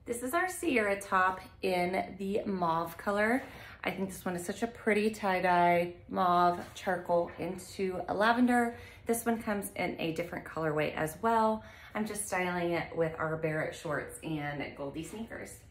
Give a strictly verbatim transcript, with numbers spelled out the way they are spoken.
This is our Sierra top in the mauve color. I think this one is such a pretty tie-dye mauve charcoal into a lavender. This one comes in a different colorway as well. I'm just styling it with our Barrett shorts and Goldie sneakers.